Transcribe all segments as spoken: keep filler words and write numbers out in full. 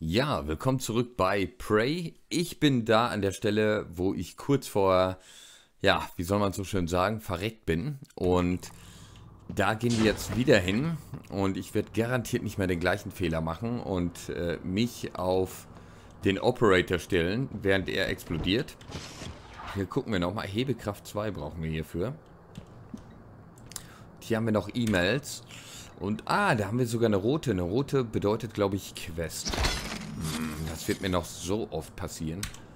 Ja, willkommen zurück bei Prey. Ich bin da an der Stelle, wo ich kurz vor, ja, wie soll man so schön sagen, verreckt bin. Und da gehen wir jetzt wieder hin und ich werde garantiert nicht mehr den gleichen Fehler machen und äh, mich auf den Operator stellen, während er explodiert. Hier gucken wir nochmal. Hebekraft zwei brauchen wir hierfür. Hier haben wir noch E-Mails. Und, ah, da haben wir sogar eine rote. Eine rote bedeutet, glaube ich, Quest. Hm, das wird mir noch so oft passieren.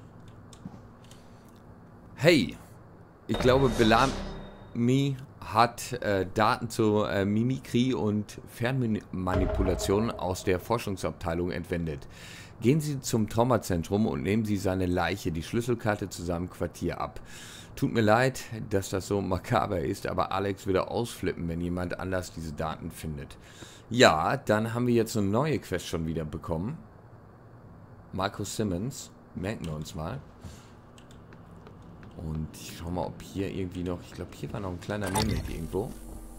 Hey, ich glaube, Bellamy hat äh, Daten zur äh, Mimikrie und Fernmanipulation aus der Forschungsabteilung entwendet. Gehen Sie zum Traumazentrum und nehmen Sie seine Leiche, die Schlüsselkarte zu seinem Quartier ab. Tut mir leid, dass das so makaber ist, aber Alex würde ausflippen, wenn jemand anders diese Daten findet. Ja, dann haben wir jetzt eine neue Quest schon wieder bekommen. Marcus Simmons, merken wir uns mal. Und ich schau mal, ob hier irgendwie noch, ich glaube, hier war noch ein kleiner Mimik irgendwo.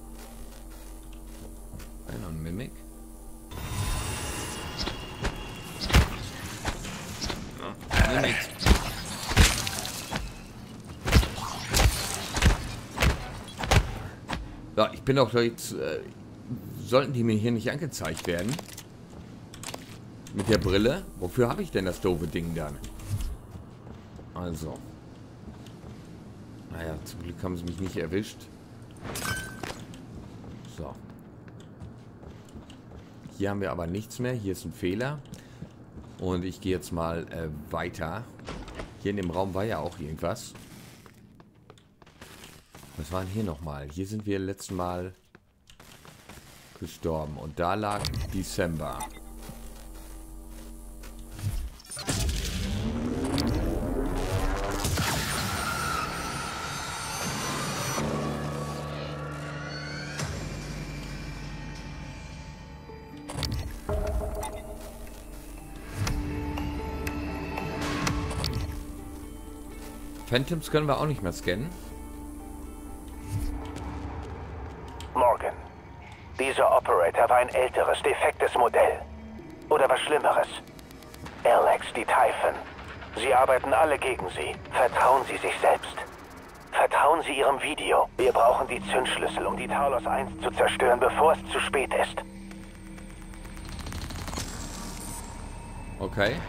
Ja, noch ein Mimik. Ja, Mimik. Ja, ich bin doch jetzt, äh, sollten die mir hier nicht angezeigt werden? Mit der Brille? Wofür habe ich denn das doofe Ding dann? Also. Naja, zum Glück haben sie mich nicht erwischt. So. Hier haben wir aber nichts mehr. Hier ist ein Fehler. Und ich gehe jetzt mal äh, weiter. Hier in dem Raum war ja auch irgendwas. Was war denn hier nochmal? Hier sind wir letztes Mal gestorben. Und da lag Dezember. Phantoms können wir auch nicht mehr scannen. Morgan. Dieser Operator war ein älteres, defektes Modell. Oder was Schlimmeres. Alex, die Typhon. Sie arbeiten alle gegen Sie. Vertrauen Sie sich selbst. Vertrauen Sie Ihrem Video. Wir brauchen die Zündschlüssel, um die Talos eins zu zerstören, bevor es zu spät ist. Okay.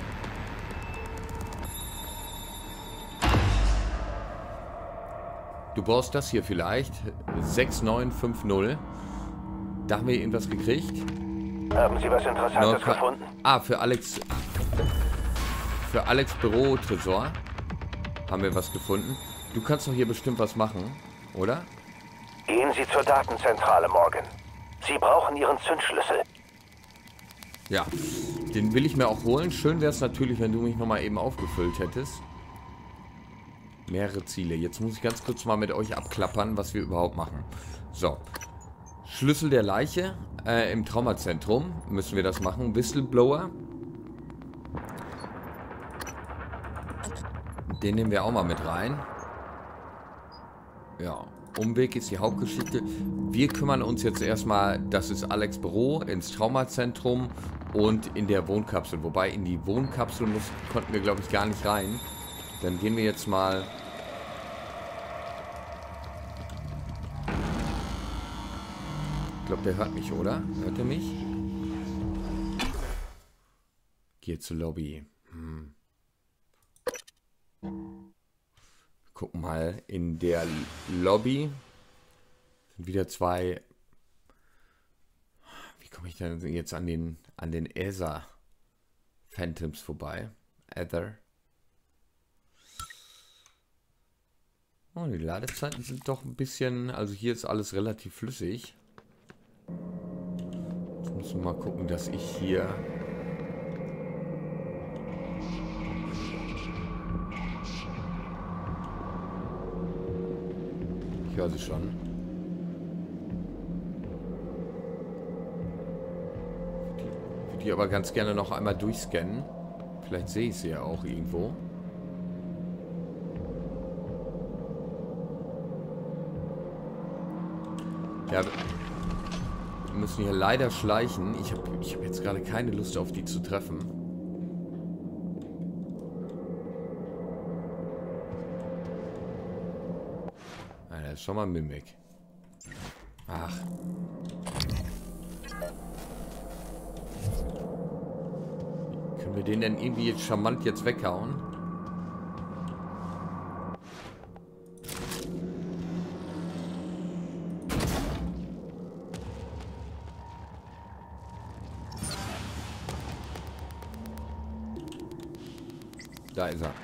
Du brauchst das hier vielleicht. sechs neun fünf null. Da haben wir irgendwas gekriegt. Haben Sie was Interessantes no, gefunden? Ah, für Alex. Für Alex Büro-Tresor haben wir was gefunden. Du kannst doch hier bestimmt was machen, oder? Gehen Sie zur Datenzentrale, Morgan. Sie brauchen Ihren Zündschlüssel. Ja, den will ich mir auch holen. Schön wäre es natürlich, wenn du mich nochmal eben aufgefüllt hättest. Mehrere Ziele. Jetzt muss ich ganz kurz mal mit euch abklappern, was wir überhaupt machen. So. Schlüssel der Leiche. Äh, im Traumazentrum müssen wir das machen. Whistleblower. Den nehmen wir auch mal mit rein. Ja. Umweg ist die Hauptgeschichte. Wir kümmern uns jetzt erstmal, das ist Alex Büro, ins Traumazentrum und in der Wohnkapsel. Wobei in die Wohnkapsel muss, konnten wir, glaube ich, gar nicht rein. Dann gehen wir jetzt mal... Ich glaube, der hört mich, oder? Hört er mich? Geht zur Lobby. Hm. Gucken mal, in der Lobby sind wieder zwei... Wie komme ich denn jetzt an den, an den Aether Phantoms vorbei? Aether. Oh, die Ladezeiten sind doch ein bisschen... Also hier ist alles relativ flüssig. Jetzt müssen wir mal gucken, dass ich hier... Ich höre sie schon. Ich würde die aber ganz gerne noch einmal durchscannen. Vielleicht sehe ich sie ja auch irgendwo. Ja, wir müssen hier leider schleichen. Ich habe ich hab jetzt gerade keine Lust auf die zu treffen. ist schon mal Mimik. Ach. Können wir den denn irgendwie jetzt charmant jetzt weghauen? Da ist er.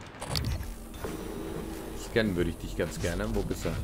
Scannen würde ich dich ganz gerne. Wo bist du?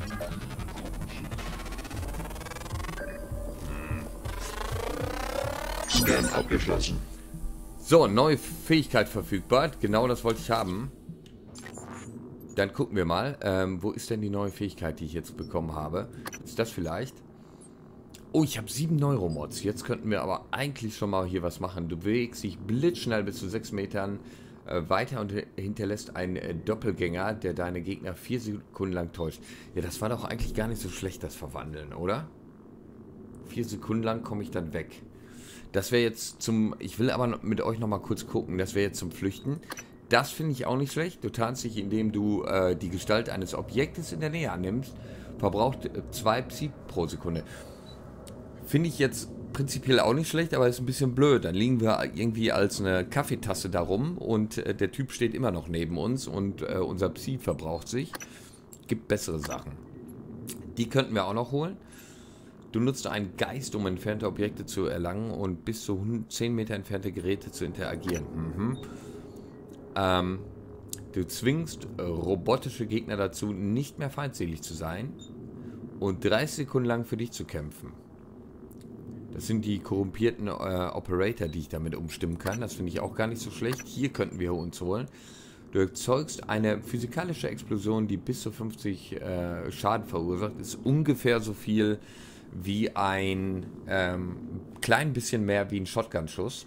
Scan abgeschlossen. So, neue Fähigkeit verfügbar. Genau das wollte ich haben. Dann gucken wir mal. Ähm, wo ist denn die neue Fähigkeit, die ich jetzt bekommen habe? Ist das vielleicht? Oh, ich habe sieben Neuromods. Jetzt könnten wir aber eigentlich schon mal hier was machen. Du bewegst dich blitzschnell bis zu sechs Metern äh, weiter und hinterlässt einen äh, Doppelgänger, der deine Gegner vier Sekunden lang täuscht. Ja, das war doch eigentlich gar nicht so schlecht, das Verwandeln, oder? Vier Sekunden lang komme ich dann weg. Das wäre jetzt zum... Ich will aber mit euch nochmal kurz gucken. Das wäre jetzt zum Flüchten. Das finde ich auch nicht schlecht. Du tarnst dich, indem du äh, die Gestalt eines Objektes in der Nähe annimmst. Verbraucht äh, zwei Psi pro Sekunde. Finde ich jetzt prinzipiell auch nicht schlecht, aber ist ein bisschen blöd. Dann liegen wir irgendwie als eine Kaffeetasse da rum und äh, der Typ steht immer noch neben uns und äh, unser Psi verbraucht sich. Gibt bessere Sachen. Die könnten wir auch noch holen. Du nutzt einen Geist, um entfernte Objekte zu erlangen und bis zu zehn Meter entfernte Geräte zu interagieren. Mhm. Ähm, du zwingst äh, robotische Gegner dazu, nicht mehr feindselig zu sein und dreißig Sekunden lang für dich zu kämpfen. Das sind die korrumpierten äh, Operator, die ich damit umstimmen kann. Das finde ich auch gar nicht so schlecht. Hier könnten wir uns holen. Du erzeugst eine physikalische Explosion, die bis zu fünfzig äh, Schaden verursacht. Ist ungefähr so viel wie ein ähm, klein bisschen mehr wie ein Shotgun-Schuss.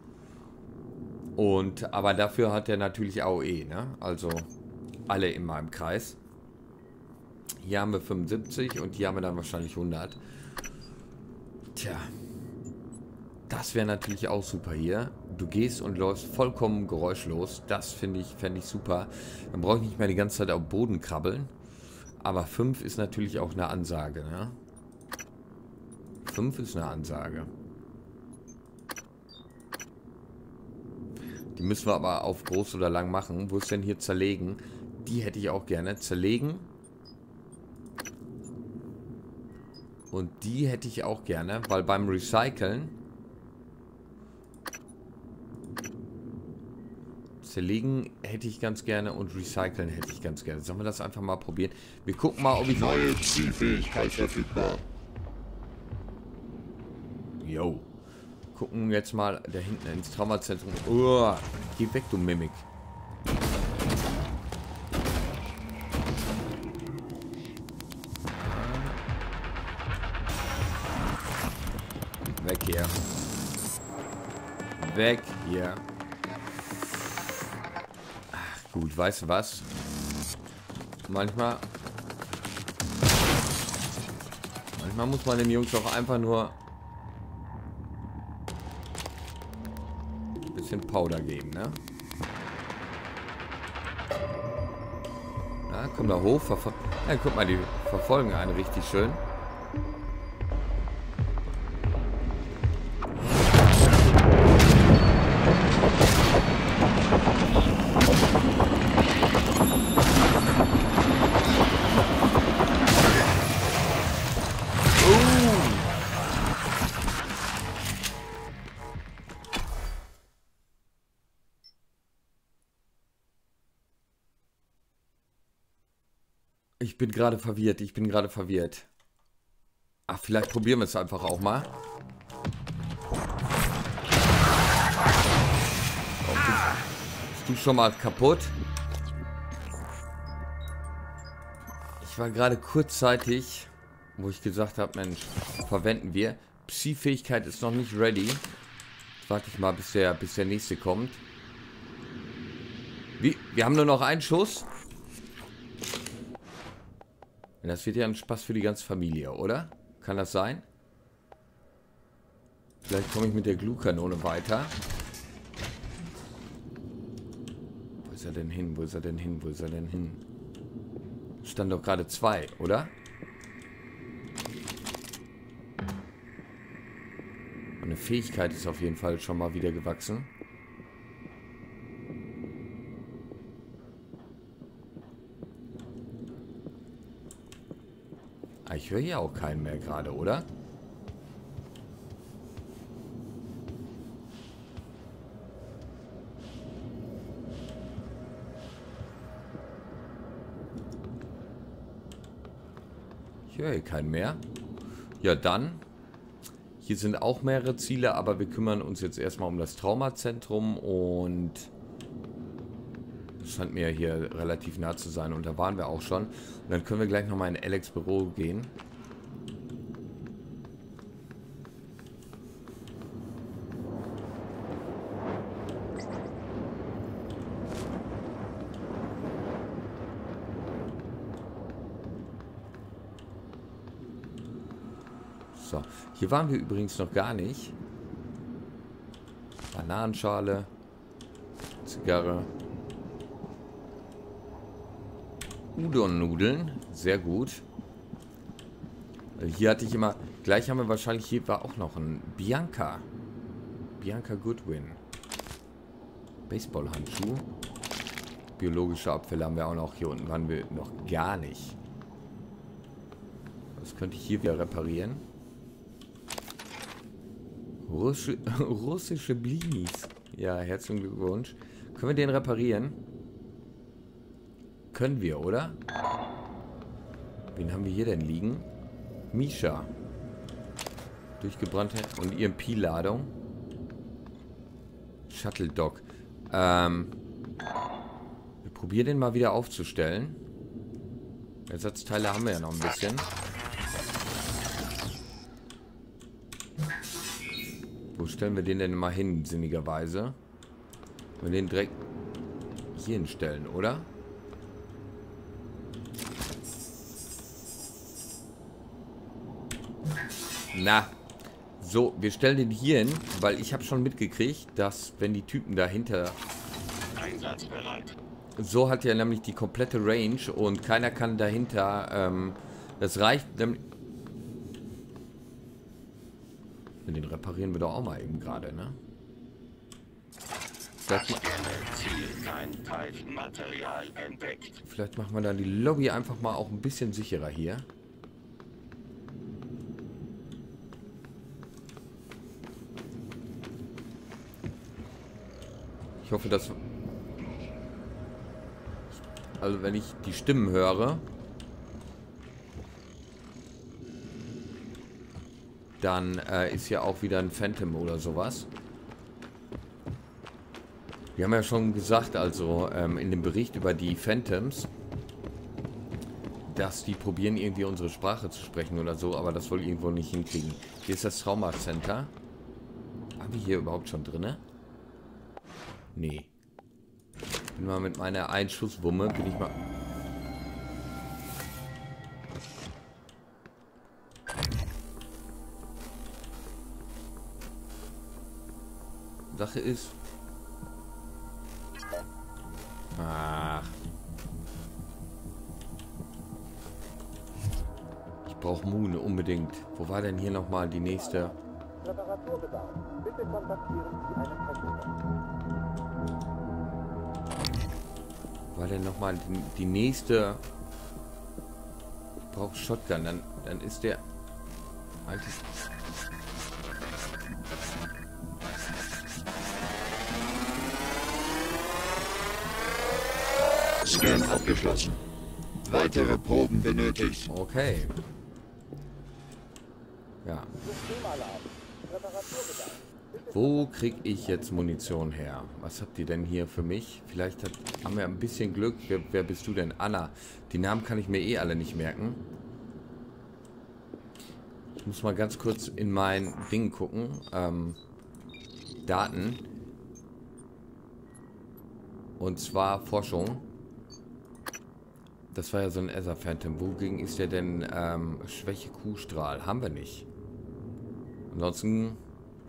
Und aber dafür hat er natürlich A O E, ne? Also alle in meinem Kreis. Hier haben wir fünfundsiebzig und hier haben wir dann wahrscheinlich hundert. Tja, das wäre natürlich auch super hier. Du gehst und läufst vollkommen geräuschlos. Das finde ich, fände ich super. Dann brauche ich nicht mehr die ganze Zeit auf Boden krabbeln. Aber fünf ist natürlich auch eine Ansage, ne? fünf ist eine Ansage. Die müssen wir aber auf groß oder lang machen. Wo ist denn hier zerlegen? Die hätte ich auch gerne. Zerlegen. Und die hätte ich auch gerne, weil beim Recyceln... Zerlegen hätte ich ganz gerne und Recyceln hätte ich ganz gerne. Sollen wir das einfach mal probieren? Wir gucken mal, ob ich... Neue Psi-Fähigkeit verfügbar. Jo. Gucken jetzt mal da hinten ins Traumazentrum. Oh, geh weg, du Mimik. Weg hier. Weg hier. Ach gut, weißt du was? Manchmal... Manchmal muss man den Jungs auch einfach nur... bisschen Powder geben, ne? Na, komm da hoch. Verfol ja, guck mal, die verfolgen einen richtig schön. Ich bin gerade verwirrt, ich bin gerade verwirrt. Ach, vielleicht probieren wir es einfach auch mal. Oh, bist du schon mal kaputt? Ich war gerade kurzzeitig, wo ich gesagt habe, Mensch, verwenden wir. Psi-Fähigkeit ist noch nicht ready. Warte ich mal, bis der, bis der nächste kommt. Wie? Wir haben nur noch einen Schuss? Das wird ja ein Spaß für die ganze Familie, oder? Kann das sein? Vielleicht komme ich mit der Glutkanone weiter. Wo ist er denn hin? Wo ist er denn hin? Wo ist er denn hin? stand doch gerade zwei, oder? Eine Fähigkeit ist auf jeden Fall schon mal wieder gewachsen. Ah, ich höre hier auch keinen mehr gerade, oder? Ich höre hier keinen mehr. Ja, dann. Hier sind auch mehrere Ziele, aber wir kümmern uns jetzt erstmal um das Traumazentrum und das scheint mir hier relativ nah zu sein und da waren wir auch schon. Und dann können wir gleich nochmal in Alex' Büro gehen. So, hier waren wir übrigens noch gar nicht. Bananenschale, Zigarre, Udon-Nudeln, sehr gut. Hier hatte ich immer, gleich haben wir wahrscheinlich, hier war auch noch ein Bianca. Bianca Goodwin. Baseballhandschuh. Biologische Abfälle haben wir auch noch. Hier unten waren wir noch gar nicht. Das könnte ich hier wieder reparieren. Russi russische Blinis. Ja, herzlichen Glückwunsch. Können wir den reparieren? Können wir, oder? Wen haben wir hier denn liegen? Misha. Durchgebrannte und E M P-Ladung. Shuttle Dock. Ähm, wir probieren den mal wieder aufzustellen. Ersatzteile haben wir ja noch ein bisschen. Wo stellen wir den denn mal hin, sinnigerweise? Wir den direkt hier hinstellen, oder? Na, so, wir stellen den hier hin, weil ich habe schon mitgekriegt, dass wenn die Typen dahinter... Einsatzbereit. So hat er nämlich die komplette Range und keiner kann dahinter, ähm, das reicht nämlich... Den reparieren wir doch auch mal eben gerade, ne? Vielleicht, ma Vielleicht machen wir dann die Lobby einfach mal auch ein bisschen sicherer hier. Ich hoffe, dass... Also wenn ich die Stimmen höre... Dann äh, ist ja auch wieder ein Phantom oder sowas. Wir haben ja schon gesagt, also ähm, in dem Bericht über die Phantoms, dass die probieren irgendwie unsere Sprache zu sprechen oder so, aber das wohl irgendwo nicht hinkriegen. Hier ist das Trauma Center. Haben wir hier überhaupt schon drinne? Nee. Bin mal mit meiner Einschusswumme, bin ich mal... Sache ist... Ach. Ich brauche Mune unbedingt. Wo war denn hier nochmal die nächste... Reparaturbedarf. Bitte kontaktieren Sie einen Techniker. War denn nochmal die, die nächste... Ich brauche Shotgun. Dann, dann ist der... Eigentlich... Scan abgeschlossen. Weitere Proben benötigt. Okay. Ja. Systemalarm. Reparaturbedarf. Wo kriege ich jetzt Munition her? Was habt ihr denn hier für mich? Vielleicht hat, haben wir ein bisschen Glück. Wer, wer bist du denn? Anna. Die Namen kann ich mir eh alle nicht merken. Ich muss mal ganz kurz in mein Ding gucken. Ähm, Daten. Und zwar Forschung. Das war ja so ein Ether Phantom. Wogegen ist der denn ähm, Schwäche Kuhstrahl? Haben wir nicht. Ansonsten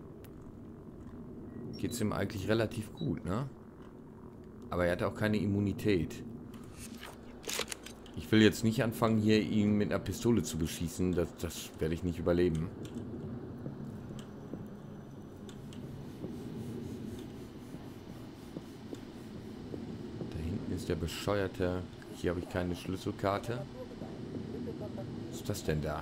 geht es ihm eigentlich relativ gut, ne? Aber er hat auch keine Immunität. Ich will jetzt nicht anfangen, hier ihn mit einer Pistole zu beschießen. Das, das werde ich nicht überleben. Da hinten ist der bescheuerte... Hier habe ich keine Schlüsselkarte. Was ist das denn da?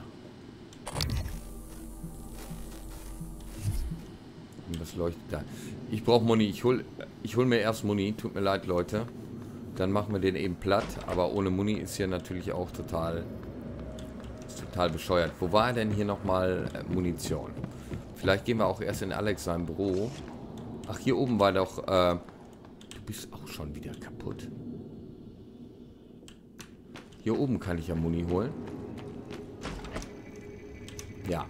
Und was leuchtet da? Ich brauche Muni. Ich hol, ich hol mir erst Muni. Tut mir leid, Leute. Dann machen wir den eben platt. Aber ohne Muni ist hier natürlich auch total... Ist total bescheuert. Wo war denn hier nochmal äh, Munition? Vielleicht gehen wir auch erst in Alex sein Büro. Ach, hier oben war doch... Äh, du bist auch schon wieder kaputt. Hier oben kann ich ja Muni holen. Ja.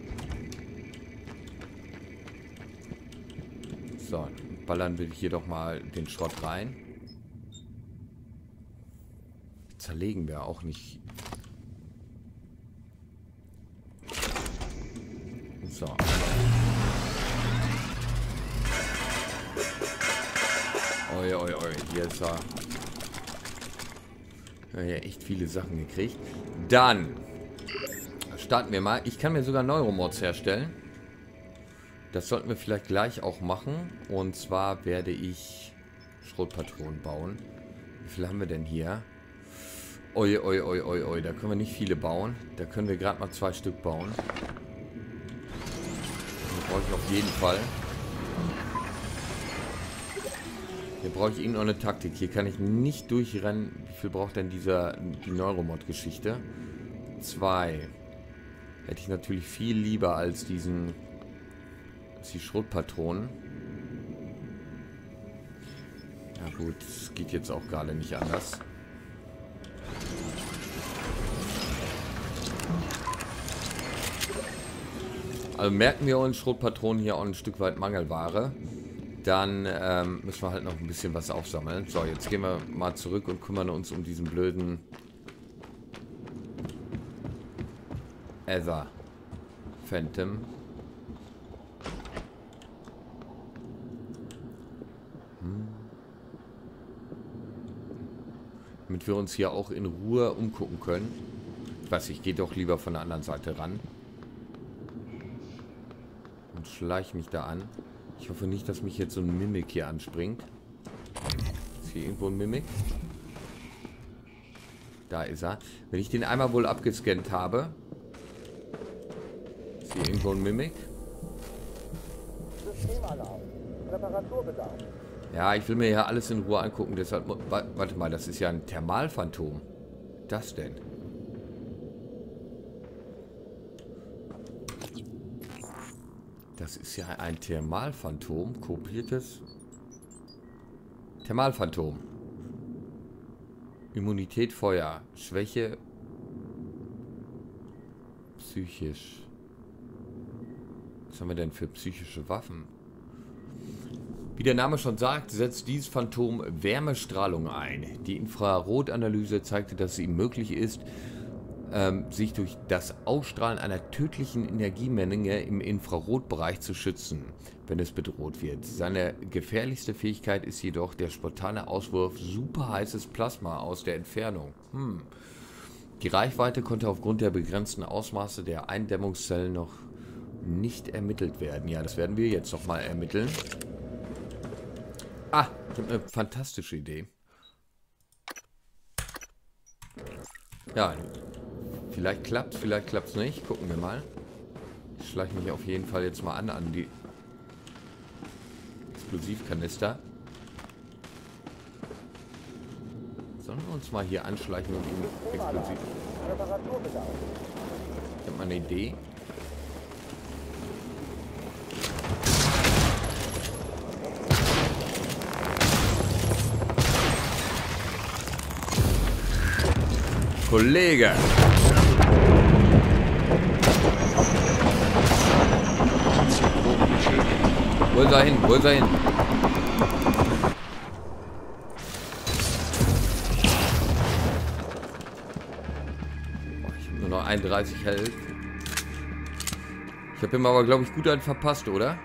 So, ballern wir hier doch mal den Schrott rein. Zerlegen wir auch nicht. So. Oi, oi, oi. Hier ist er. Ja, ja, echt viele Sachen gekriegt. Dann starten wir mal. Ich kann mir sogar Neuromods herstellen. Das sollten wir vielleicht gleich auch machen. Und zwar werde ich Schrotpatronen bauen. Wie viele haben wir denn hier? Oi, oi, oi, oi, oi. Da können wir nicht viele bauen. Da können wir gerade mal zwei Stück bauen. Die brauche ich auf jeden Fall. Hier brauche ich irgendeine Taktik. Hier kann ich nicht durchrennen. Wie viel braucht denn dieser die Neuromod-Geschichte? Zwei. Hätte ich natürlich viel lieber als diesen als die Schrotpatronen. Ja gut, es geht jetzt auch gerade nicht anders. Also merken wir uns Schrotpatronen hier auch ein Stück weit Mangelware. Dann ähm, müssen wir halt noch ein bisschen was aufsammeln. So, jetzt gehen wir mal zurück und kümmern uns um diesen blöden Ether Phantom. Hm. Damit wir uns hier auch in Ruhe umgucken können. Ich weiß, ich gehe doch lieber von der anderen Seite ran. Und schleiche mich da an. Ich hoffe nicht, dass mich jetzt so ein Mimik hier anspringt. Ist hier irgendwo ein Mimik? Da ist er. Wenn ich den einmal wohl abgescannt habe. Ist hier irgendwo ein Mimik? Systemalarm. Reparaturbedarf. Ja, ich will mir ja alles in Ruhe angucken. Deshalb, warte mal, das ist ja ein Thermalphantom. Das denn? Das ist ja ein Thermalphantom. Kopiertes Thermalphantom. Immunität, Feuer. Schwäche. Psychisch. Was haben wir denn für psychische Waffen? Wie der Name schon sagt, setzt dieses Phantom Wärmestrahlung ein. Die Infrarotanalyse zeigte, dass es ihm möglich ist, ähm, sich durch das Ausstrahlen einer tödlichen Energiemenge im Infrarotbereich zu schützen, wenn es bedroht wird. Seine gefährlichste Fähigkeit ist jedoch der spontane Auswurf superheißes Plasma aus der Entfernung. Hm. Die Reichweite konnte aufgrund der begrenzten Ausmaße der Eindämmungszellen noch nicht ermittelt werden. Ja, das werden wir jetzt noch mal ermitteln. Ah, ich habe eine fantastische Idee. Ja, vielleicht klappt es, vielleicht klappt es nicht. Gucken wir mal. Ich schleiche mich auf jeden Fall jetzt mal an an die Explosivkanister. Sollen wir uns mal hier anschleichen und ihm Explosiv... Ich habe mal eine Idee. Kollege! Wo ist er hin? Wo ist er hin? Oh, ich habe nur noch einunddreißig Health. Ich habe ihm aber, glaube ich, gut einen verpasst, oder?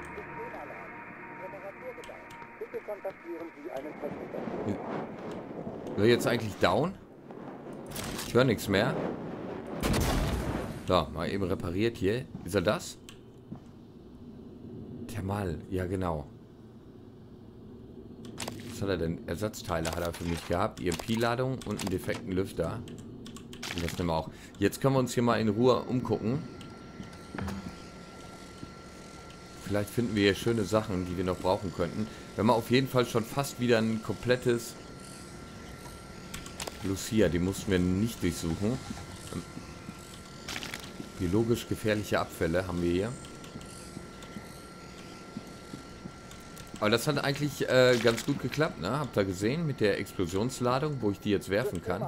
Bitte kontaktieren Sie einen Techniker. Ist er jetzt eigentlich down? Ich höre nichts mehr. So, mal eben repariert hier. Ist er das? Thermal, ja genau. Was hat er denn? Ersatzteile hat er für mich gehabt. E M P-Ladung und einen defekten Lüfter. Und das nehmen wir auch. Jetzt können wir uns hier mal in Ruhe umgucken. Vielleicht finden wir hier schöne Sachen, die wir noch brauchen könnten. Wir haben auf jeden Fall schon fast wieder ein komplettes Lucia. Die mussten wir nicht durchsuchen. Biologisch gefährliche Abfälle haben wir hier. Aber das hat eigentlich äh, ganz gut geklappt, ne? Habt ihr gesehen mit der Explosionsladung, wo ich die jetzt werfen kann?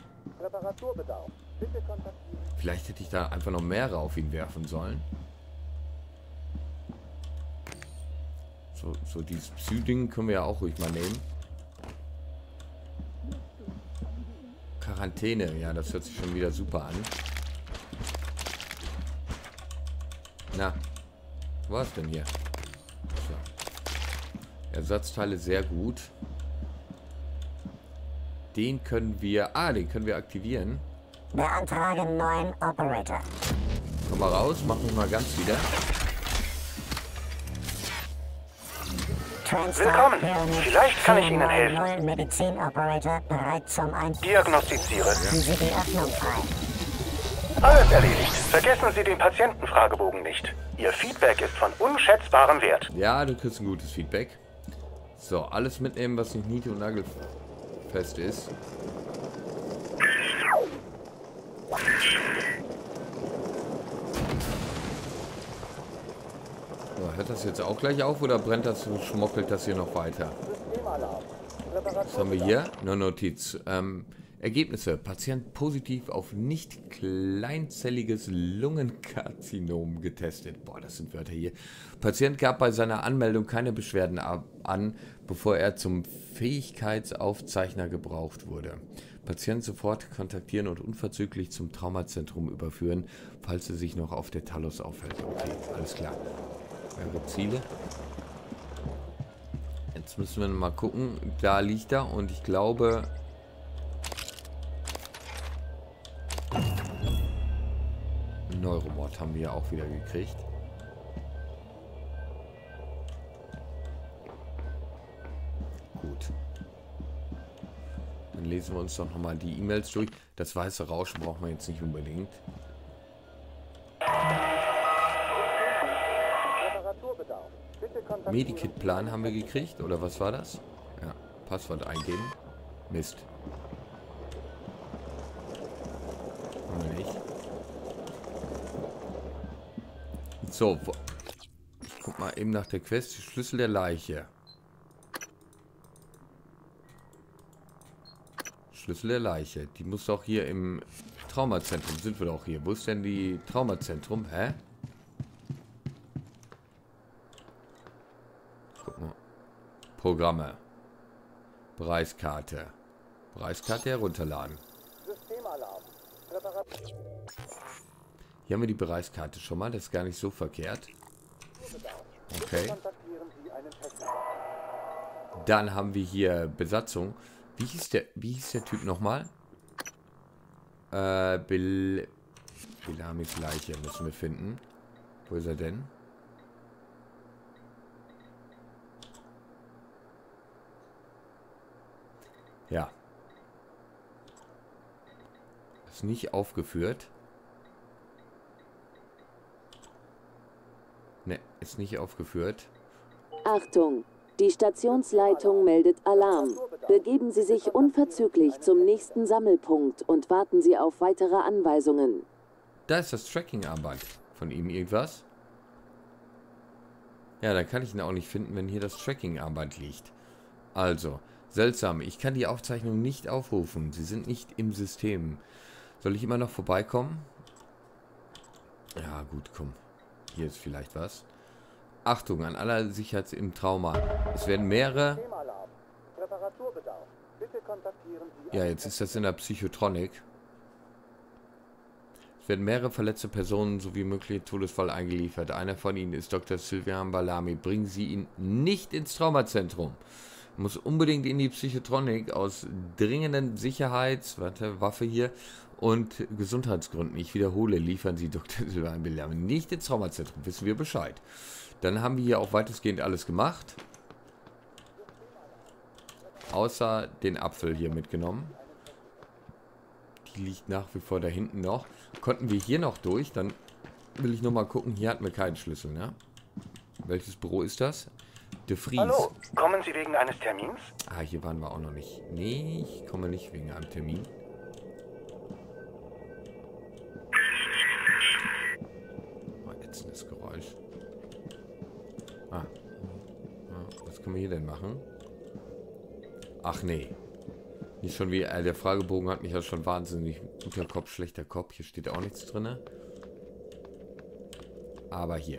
Vielleicht hätte ich da einfach noch mehrere auf ihn werfen sollen. So, so dieses Psy-Ding können wir ja auch ruhig mal nehmen. Quarantäne, ja, das hört sich schon wieder super an. Na, wo ist denn hier? So. Ersatzteile sehr gut. Den können wir... Ah, den können wir aktivieren. Beantragen neuen Operator. Komm mal raus, machen wir mal ganz wieder. Willkommen. Vielleicht kann ich Ihnen helfen. Medizin-Operator bereit zum Einsatz. Diagnostiziere. Lassen Sie die Öffnung frei. Alles erledigt. Vergessen Sie den Patientenfragebogen nicht. Ihr Feedback ist von unschätzbarem Wert. Ja, du kriegst ein gutes Feedback. So, alles mitnehmen, was nicht nied- und nagelfest ist. So, hört das jetzt auch gleich auf oder brennt das und schmockelt das hier noch weiter? Was haben wir hier? Eine Notiz. Ähm, Ergebnisse. Patient positiv auf nicht kleinzelliges Lungenkarzinom getestet. Boah, das sind Wörter hier. Patient gab bei seiner Anmeldung keine Beschwerden an, bevor er zum Fähigkeitsaufzeichner gebraucht wurde. Patient sofort kontaktieren und unverzüglich zum Traumazentrum überführen, falls er sich noch auf der Talos aufhält. Okay, alles klar. Eure Ziele. Jetzt müssen wir mal gucken. Da liegt er und ich glaube... Neuromod haben wir ja auch wieder gekriegt. Gut. Dann lesen wir uns doch nochmal die E-Mails durch. Das weiße Rauschen brauchen wir jetzt nicht unbedingt. Medikit-Plan haben wir gekriegt, oder was war das? Ja, Passwort eingeben. Mist. Haben wir nicht. So, ich guck mal eben nach der Quest. Schlüssel der Leiche. Schlüssel der Leiche. Die muss doch hier im Traumazentrum. Sind wir doch hier. Wo ist denn die Traumazentrum? Hä? Guck mal. Programme. Preiskarte. Preiskarte herunterladen. Hier haben wir die Bereichskarte schon mal. Das ist gar nicht so verkehrt. Okay. Dann haben wir hier Besatzung. Wie hieß der, wie hieß der Typ nochmal? Äh, Bill... Belamis Leiche müssen wir finden. Wo ist er denn? Ja. Ist nicht aufgeführt. Ne, ist nicht aufgeführt. Achtung! Die Stationsleitung meldet Alarm. Begeben Sie sich unverzüglich zum nächsten Sammelpunkt und warten Sie auf weitere Anweisungen. Da ist das Tracking-Arbeit von ihm irgendwas. Ja, dann kann ich ihn auch nicht finden, wenn hier das Tracking-Arbeit liegt. Also, seltsam. Ich kann die Aufzeichnung nicht aufrufen. Sie sind nicht im System. Soll ich immer noch vorbeikommen? Ja, gut, komm. Hier ist vielleicht was. Achtung, an aller Sicherheit im Trauma. Es werden mehrere... Ja, jetzt ist das in der Psychotronik. Es werden mehrere verletzte Personen sowie mögliche Todesfall eingeliefert. Einer von ihnen ist Doktor Sylvian Balami. Bringen Sie ihn nicht ins Traumazentrum. Muss unbedingt in die Psychotronik aus dringenden Sicherheits... Warte, Waffe hier. und Gesundheitsgründen, ich wiederhole, liefern Sie Doktor Silber ein Belernen nicht ins Traumazentrum, wissen wir Bescheid. Dann haben wir hier auch weitestgehend alles gemacht. Außer den Apfel hier mitgenommen. Die liegt nach wie vor da hinten noch. Konnten wir hier noch durch, dann will ich nochmal gucken, hier hatten wir keinen Schlüssel, ne? Welches Büro ist das? De Vries. Hallo, kommen Sie wegen eines Termins? Ah, hier waren wir auch noch nicht. Nee, ich komme nicht wegen einem Termin. Oh, ätzendes Geräusch. Ah. Was können wir hier denn machen? Ach nee. Nicht schon wie, äh, der Fragebogen hat mich ja schon wahnsinnig. Guter Kopf, schlechter Kopf. Hier steht auch nichts drin. Aber hier.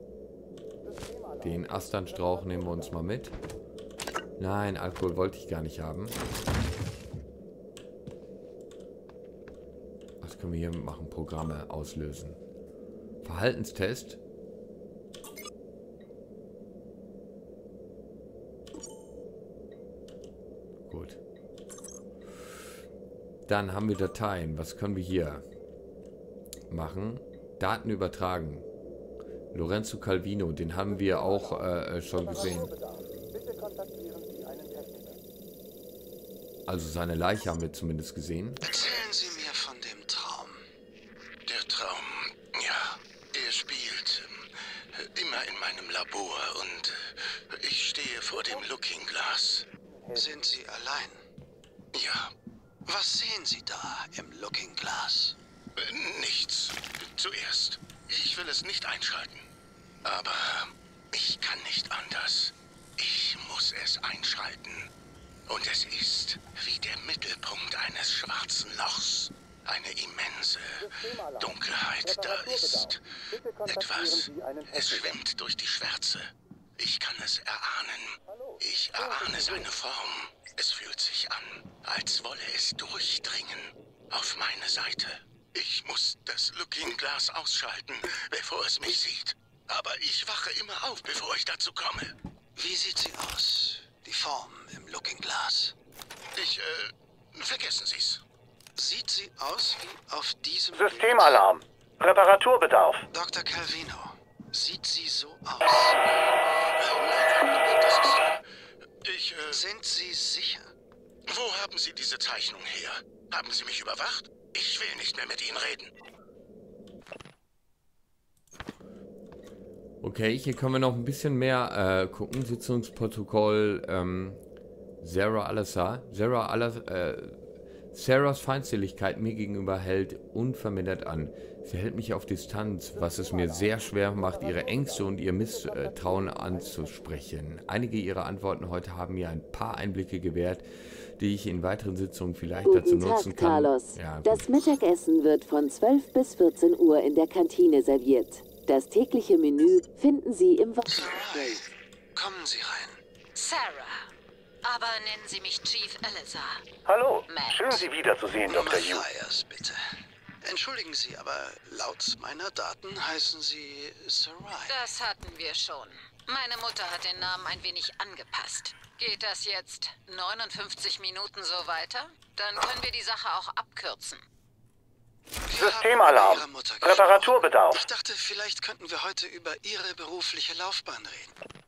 Den Asternstrauch nehmen wir uns mal mit. Nein, Alkohol wollte ich gar nicht haben. Was können wir hier machen? Programme auslösen. Verhaltenstest. Gut. Dann haben wir Dateien. Was können wir hier machen? Daten übertragen. Lorenzo Calvino, den haben wir auch äh, schon gesehen. Bitte kontaktieren Sie einen Techniker. Also seine Leiche haben wir zumindest gesehen. Erzählen Sie mir von dem Traum. Der Traum, ja, er spielt äh, immer in meinem Labor und äh, ich stehe vor dem Looking Glass. Sind Sie allein? Ja. Was sehen Sie da im Looking Glass? Äh, nichts. Zuerst. Ich will es nicht einschalten. Aber ich kann nicht anders. Ich muss es einschalten. Und es ist wie der Mittelpunkt eines schwarzen Lochs. Eine immense Dunkelheit da ist. Etwas, es schwimmt durch die Schwärze. Ich kann es erahnen. Ich erahne seine Form. Es fühlt sich an, als wolle es durchdringen auf meine Seite. Ich muss das Looking Glass ausschalten, bevor es mich sieht. Aber ich wache immer auf, bevor ich dazu komme. Wie sieht sie aus, die Form im Looking Glass? Ich, äh, vergessen Sie's. Sieht sie aus wie auf diesem... Systemalarm. Reparaturbedarf. Doktor Calvino, sieht sie so aus? Das ist... Ich, äh... Sind Sie sicher? Wo haben Sie diese Zeichnung her? Haben Sie mich überwacht? Ich will nicht mehr mit Ihnen reden. Okay, hier können wir noch ein bisschen mehr äh, gucken. Sitzungsprotokoll ähm, Sarah Alassa. Sarah Alassa, äh, Sarahs Feindseligkeit mir gegenüber hält unvermindert an. Sie hält mich auf Distanz, was es mir sehr schwer macht, ihre Ängste und ihr Misstrauen anzusprechen. Einige ihrer Antworten heute haben mir ein paar Einblicke gewährt, die ich in weiteren Sitzungen vielleicht Guten dazu Tag, nutzen kann. Carlos. Ja, das Mittagessen wird von zwölf bis vierzehn Uhr in der Kantine serviert. Das tägliche Menü finden Sie im... Wa Sarai, kommen Sie rein. Sarah. Aber nennen Sie mich Chief Elazar. Hallo, Matt. schön Sie wiederzusehen, Doktor Yu. Matthias, bitte. Entschuldigen Sie, aber laut meiner Daten heißen Sie Sarai. Das hatten wir schon. Meine Mutter hat den Namen ein wenig angepasst. Geht das jetzt neunundfünfzig Minuten so weiter? Dann können wir die Sache auch abkürzen. Wir Systemalarm. haben mit Ihrer Mutter gesprochen. Reparaturbedarf. Ich dachte, vielleicht könnten wir heute über Ihre berufliche Laufbahn reden.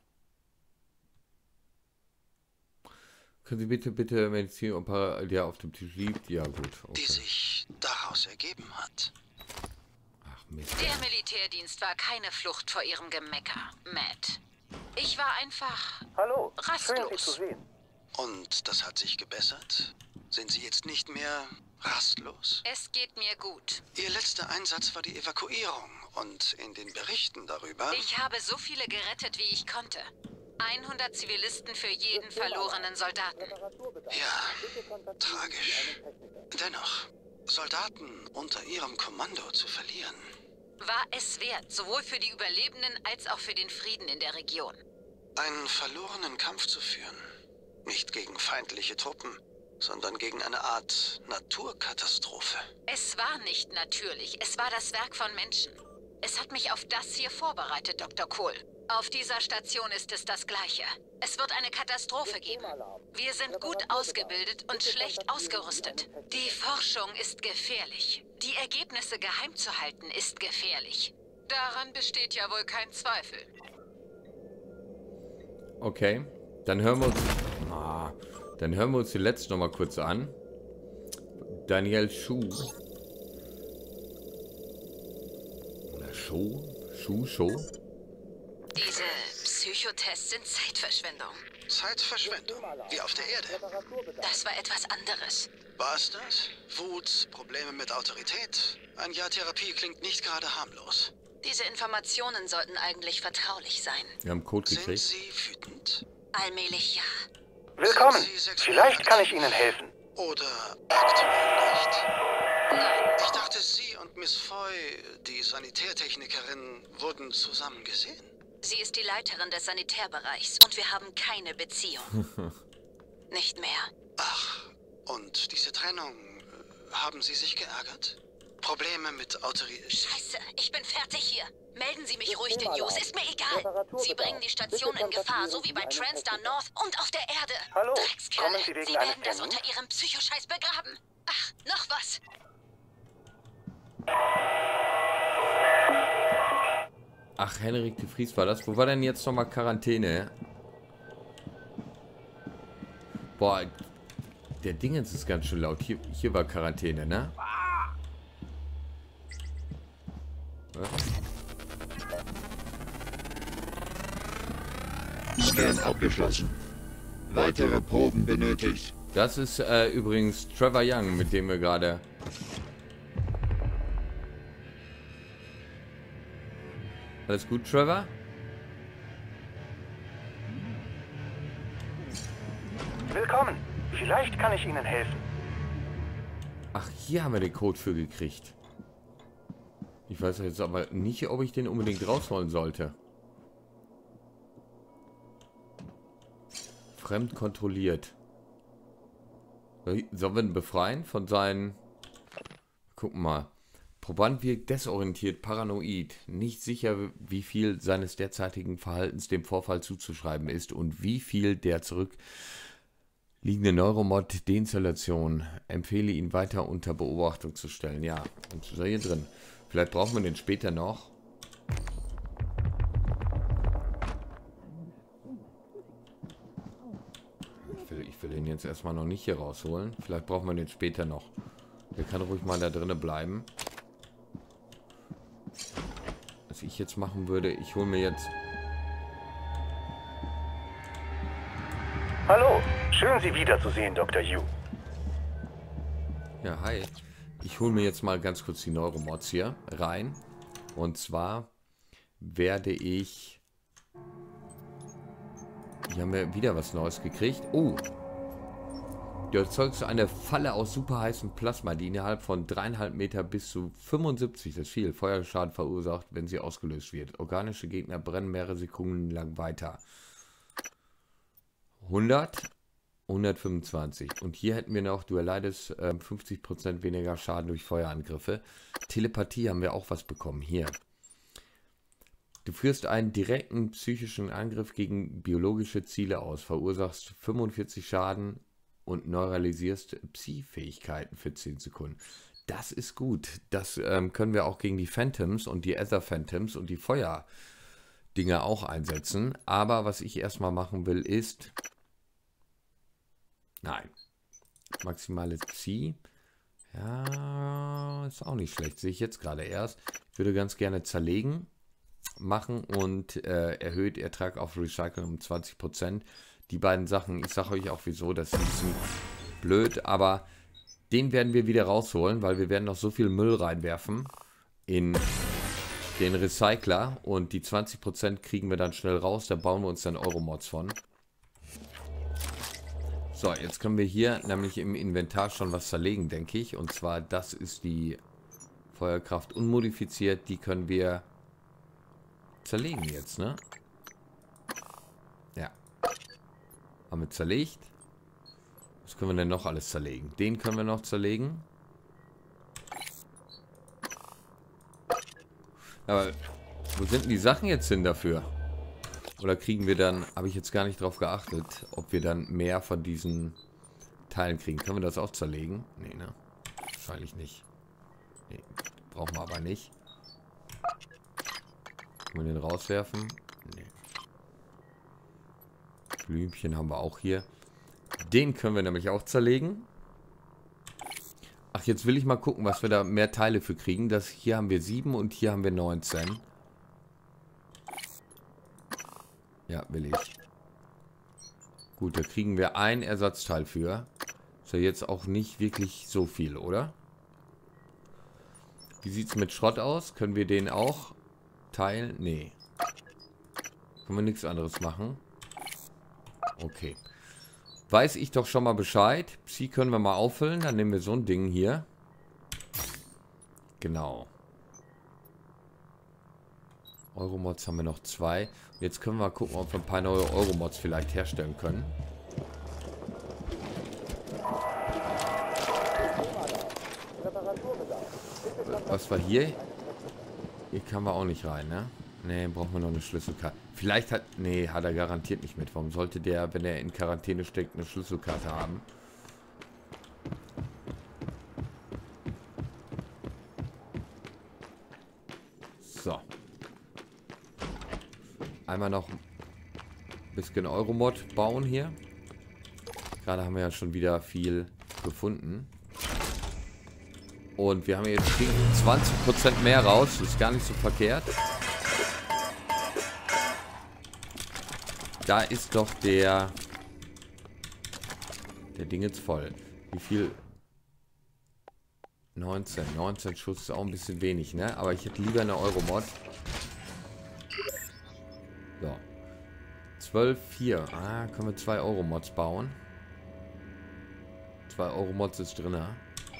Können Sie bitte, bitte Medizinoper, der auf dem Tisch liegt? Ja, gut. Okay. Die sich daraus ergeben hat. Ach, Mist. Der Militärdienst war keine Flucht vor ihrem Gemecker, Matt. Ich war einfach Hallo, schön Sie rastlos. zu sehen. Und das hat sich gebessert? Sind Sie jetzt nicht mehr rastlos? Es geht mir gut. Ihr letzter Einsatz war die Evakuierung. Und in den Berichten darüber... Ich habe so viele gerettet, wie ich konnte. hundert Zivilisten für jeden verlorenen Soldaten. Ja, tragisch. Dennoch, Soldaten unter Ihrem Kommando zu verlieren. War es wert, sowohl für die Überlebenden als auch für den Frieden in der Region. Einen verlorenen Kampf zu führen. Nicht gegen feindliche Truppen, sondern gegen eine Art Naturkatastrophe. Es war nicht natürlich, es war das Werk von Menschen. Es hat mich auf das hier vorbereitet, Doktor Cole. Auf dieser Station ist es das Gleiche. Es wird eine Katastrophe geben. Wir sind gut ausgebildet und schlecht ausgerüstet. Die Forschung ist gefährlich. Die Ergebnisse geheim zu halten ist gefährlich. Daran besteht ja wohl kein Zweifel. Okay, dann hören wir uns... Ah, dann hören wir uns die letzte noch mal kurz an. Daniel Schuh. Oder Show? Schuh, Show? Diese Psychotests sind Zeitverschwendung. Zeitverschwendung, wie auf der Erde. Das war etwas anderes. War es das? Wut, Probleme mit Autorität? Ein Jahr Therapie klingt nicht gerade harmlos. Diese Informationen sollten eigentlich vertraulich sein. Wir haben Code Sind gekriegt. Sie wütend? Allmählich ja. Willkommen. Sind Sie sexuell Vielleicht kann ich aktiv? Ihnen helfen. Oder aktuell nicht? Nein, Ich dachte, Sie und Miss Foy, die Sanitärtechnikerin, wurden zusammen gesehen. sie ist die Leiterin des Sanitärbereichs und wir haben keine Beziehung. Nicht mehr. Ach, und diese Trennung, äh, haben Sie sich geärgert? Probleme mit Autorität? Scheiße, ich bin fertig hier. Melden Sie mich ruhig den News, ist mir egal. Sie bringen die Station in Gefahr, so wie bei Transtar North und auf der Erde. Hallo, Dreckskerle, kommen Sie wegen Sie eines werden das Termins? unter Ihrem Psychoscheiß begraben. Ach, noch was. Ach, Henrik de Vries war das. Wo war denn jetzt nochmal Quarantäne? Boah, der Dingens ist ganz schön laut. Hier, hier war Quarantäne, ne? Ja. Scan abgeschlossen. Weitere Proben benötigt. Das ist äh, übrigens Trevor Young, mit dem wir gerade... Alles gut, Trevor? Willkommen. Vielleicht kann ich Ihnen helfen. Ach, hier haben wir den Code für gekriegt. Ich weiß jetzt aber nicht, ob ich den unbedingt rausholen sollte. Fremd kontrolliert. Sollen wir ihn befreien von seinen... Gucken mal. Proband wirkt desorientiert, paranoid. Nicht sicher, wie viel seines derzeitigen Verhaltens dem Vorfall zuzuschreiben ist und wie viel der zurückliegende Neuromod-Deinstallation. Empfehle ihn weiter unter Beobachtung zu stellen. Ja, und ist er hier drin. Vielleicht brauchen wir den später noch. Ich will, ich will den jetzt erstmal noch nicht hier rausholen. Vielleicht brauchen wir den später noch. Der kann ruhig mal da drinnen bleiben. Was ich jetzt machen würde, ich hole mir jetzt... Hallo, schön Sie wiederzusehen, Doktor Yu. Ja, hi. Ich hole mir jetzt mal ganz kurz die Neuromods hier rein. Und zwar werde ich... Hier haben wir wieder was Neues gekriegt. Oh! Du erzeugst eine Falle aus superheißem Plasma, die innerhalb von dreieinhalb Meter bis zu fünfundsiebzig, das ist viel, Feuerschaden verursacht, wenn sie ausgelöst wird. Organische Gegner brennen mehrere Sekunden lang weiter. hundert, hundertfünfundzwanzig. Und hier hätten wir noch, du erleidest äh, fünfzig Prozent weniger Schaden durch Feuerangriffe. Telepathie haben wir auch was bekommen. Hier. Du führst einen direkten psychischen Angriff gegen biologische Ziele aus, verursachst fünfundvierzig Schaden und neuralisierst Psi-Fähigkeiten für zehn Sekunden. Das ist gut. Das ähm, können wir auch gegen die Phantoms und die Ether Phantoms und die Feuerdinger auch einsetzen. Aber was ich erstmal machen will, ist... Nein. Maximales Psi. Ja, ist auch nicht schlecht. Sehe ich jetzt gerade erst. Ich würde ganz gerne zerlegen machen und äh, erhöht Ertrag auf Recycling um zwanzig Prozent. Die beiden Sachen, ich sage euch auch wieso, das ist ein bisschen blöd, aber den werden wir wieder rausholen, weil wir werden noch so viel Müll reinwerfen in den Recycler und die zwanzig Prozent kriegen wir dann schnell raus, da bauen wir uns dann Euromods von. So, jetzt können wir hier nämlich im Inventar schon was zerlegen, denke ich, und zwar das ist die Feuerkraft unmodifiziert, die können wir zerlegen jetzt, ne? Ja. Haben wir zerlegt. Was können wir denn noch alles zerlegen? Den können wir noch zerlegen. Aber wo sind denn die Sachen jetzt hin dafür? Oder kriegen wir dann, habe ich jetzt gar nicht drauf geachtet, ob wir dann mehr von diesen Teilen kriegen. Können wir das auch zerlegen? Nee, ne? Wahrscheinlich nicht. Nee, brauchen wir aber nicht. Können wir den rauswerfen? Nee. Blümchen haben wir auch hier. Den können wir nämlich auch zerlegen. Ach, jetzt will ich mal gucken, was wir da mehr Teile für kriegen. Das, hier haben wir sieben und hier haben wir neunzehn. Ja, will ich. Gut, da kriegen wir ein Ersatzteil für. Ist ja jetzt auch nicht wirklich so viel, oder? Wie sieht es mit Schrott aus? Können wir den auch teilen? Nee. Können wir nichts anderes machen? Okay. Weiß ich doch schon mal Bescheid. Psi können wir mal auffüllen. Dann nehmen wir so ein Ding hier. Genau. Euromods haben wir noch zwei. Jetzt können wir mal gucken, ob wir ein paar neue Euromods vielleicht herstellen können. Was war hier? Hier kann man auch nicht rein, ne? Ne, brauchen wir noch eine Schlüsselkarte. Vielleicht hat... Ne, hat er garantiert nicht mit. Warum sollte der, wenn er in Quarantäne steckt, eine Schlüsselkarte haben? So. Einmal noch ein bisschen Euromod bauen hier. Gerade haben wir ja schon wieder viel gefunden. Und wir haben jetzt zwanzig Prozent mehr raus. Das ist gar nicht so verkehrt. Da ist doch der... Der Ding jetzt voll. Wie viel? neunzehn. neunzehn Schuss ist auch ein bisschen wenig, ne? Aber ich hätte lieber eine Euromod. So. zwölf, vier. Ah, können wir zwei Euromods bauen. Zwei Euromods ist drin, ne?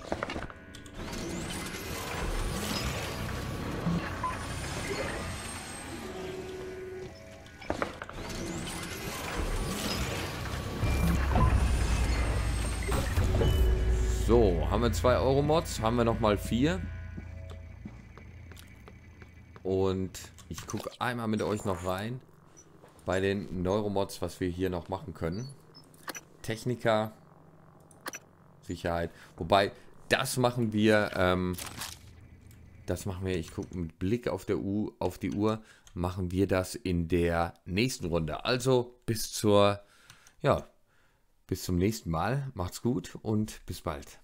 So, haben wir zwei Euromods, haben wir nochmal vier. Und ich gucke einmal mit euch noch rein bei den Neuromods, was wir hier noch machen können. Techniker, Sicherheit. Wobei, das machen wir, ähm, das machen wir, ich gucke mit Blick auf, der U, auf die Uhr, machen wir das in der nächsten Runde. Also bis zur, ja, bis zum nächsten Mal. Macht's gut und bis bald.